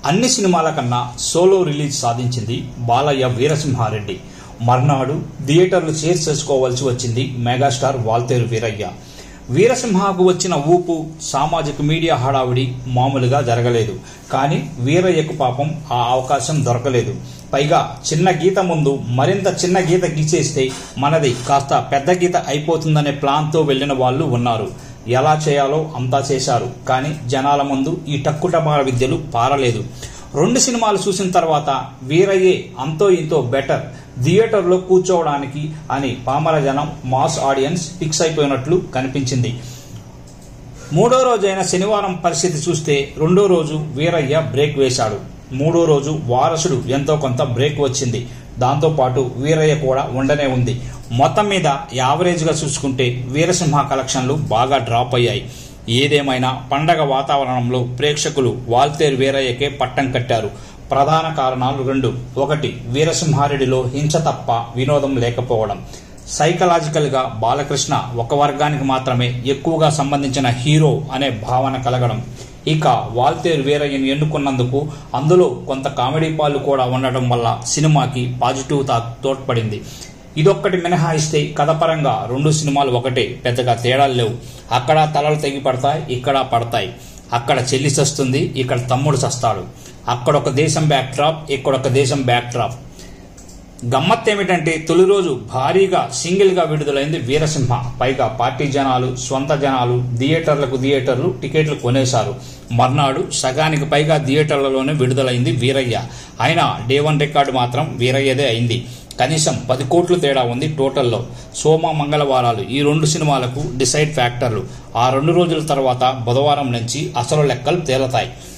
అన్ని సినిమాల కన్నా సోలో రిలీజ్ సాధించింది బాలయ్య వీరసింహారెడ్డి. మర్నాడు థియేటర్లు షేర్ చేసుకోవాల్సి వచ్చింది మెగాస్టార్ వాల్తేరు వీరయ్య. వీరసింహకు వచ్చిన ఊపు, సామాజిక మీడియా హడావుడి మామూలుగా జరగలేదు. కానీ వీరయ్యకు పాపం ఆ అవకాశం దొరకలేదు. పైగా చిన్న గీత ముందు మరింత చిన్న గీత గీసేస్తే మనది కాస్త పెద్ద గీత అయిపోతుందనే ప్లాన్తో వెళ్లిన వాళ్ళు ఉన్నారు. ఎలా చేయాలో అంతా చేశారు. కానీ జనాల ముందు ఈ టక్కుటమాల విద్యలు పారలేదు. 2 సినిమాలు చూసిన తర్వాత వీరయ్యే అంతో ఇంతో బెటర్, థియేటర్లో కూర్చోవడానికి అని పామర జనం, మాస్ ఆడియన్స్ ఫిక్స్ అయిపోయినట్లు కనిపించింది. 3వ రోజైన శనివారం పరిస్థితి చూస్తే 2వ రోజు వీరయ్య బ్రేక్ వేశాడు. 3వ రోజు వారసుడు ఎంతో కొంత బ్రేక్ వచ్చింది. దాంతోపాటు వీరయ్య కూడా ఉండనే ఉంది. మొత్తం మీద యావరేజ్గా చూసుకుంటే వీరసింహ కలెక్షన్లు బాగా డ్రాప్ అయ్యాయి. ఏదేమైనా పండగ వాతావరణంలో ప్రేక్షకులు వాల్తేరు వీరయ్యకే పట్టం కట్టారు. ప్రధాన కారణాలు 2. 1. వీరసింహారెడ్డిలో హింస తప్ప వినోదం లేకపోవడం. సైకలాజికల్గా బాలకృష్ణ ఒక వర్గానికి మాత్రమే ఎక్కువగా సంబంధించిన హీరో అనే భావన కలగడం. ఇక వాల్తేరు వీరయ్యను ఎన్నుకున్నందుకు అందులో కొంత కామెడీ పాలు కూడా ఉండడం వల్ల సినిమాకి పాజిటివ్ తోడ్పడింది. ఇదొక్కటి మినహాయిస్తే కథపరంగా 2 సినిమాలు ఒకటే, పెద్దగా తేడాలు లేవు. అక్కడ తలలు తెగి పడతాయి, ఇక్కడ పడతాయి. అక్కడ చెల్లి చస్తుంది, ఇక్కడ తమ్ముడు చస్తాడు. అక్కడొక దేశం బ్యాక్ డ్రాప్, ఇక్కడొక దేశం బ్యాక్ డ్రాప్. గమ్మత్ ఏమిటంటే తొలి రోజు భారీగా సింగిల్ గా విడుదలైంది వీరసింహ. పైగా పార్టీ జనాలు, స్వంత జనాలు థియేటర్లు టికెట్లు కొనేశారు. మర్నాడు సగానికి పైగా థియేటర్లలోనే విడుదలైంది వీరయ్య. అయినా డే 1 రికార్డు మాత్రం వీరయ్యదే అయింది. కనీసం 10 కోట్లు తేడా ఉంది టోటల్లో. సోమ, మంగళవారాలు ఈ 2 సినిమాలకు డిసైడ్ ఫ్యాక్టర్లు. ఆ 2 రోజుల తర్వాత బుధవారం నుంచి అసలు లెక్కలు తేలతాయి.